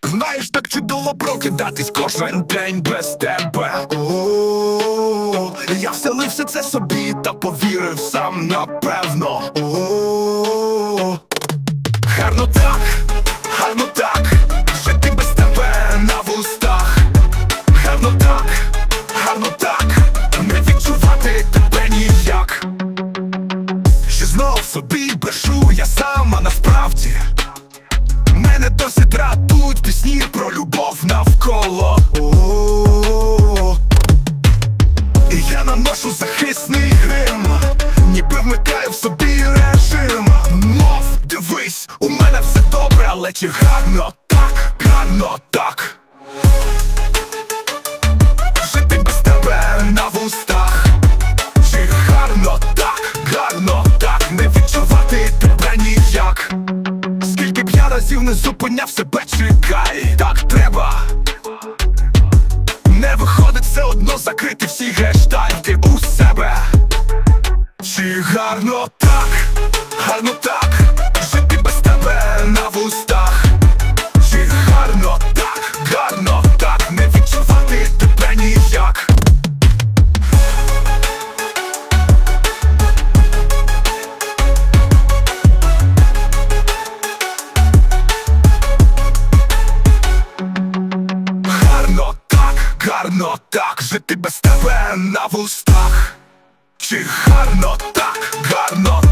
Знаєш, так чудово прокидатись кожен день без тебе. Я вселився це собі та повірив сам напевно. Гарно так, гарно так, жити без тебе на вустах. Гарно так, не відчувати тебе ніяк. Ще знов собі брешу я сам, а насправді мене досі дратують пісні про любов навколо. І я наношу захисний грим, ніби вмикаю в собі режим. Мов, дивись, у мене все добре, але чи гарно так, гарно так жити без тебе на вустах. Чи гарно так, не відчувати тебе ніяк. Скільки б я разів не зупиняв себе, чекай, так треба. Не виходить все одно закрити всі гештальти у себе. Чи гарно так, жити без тебе на вустах. Чи гарно так, не відчувати тебе ніяк. Гарно так, жити без тебе на вустах. Чи гарно так, гарно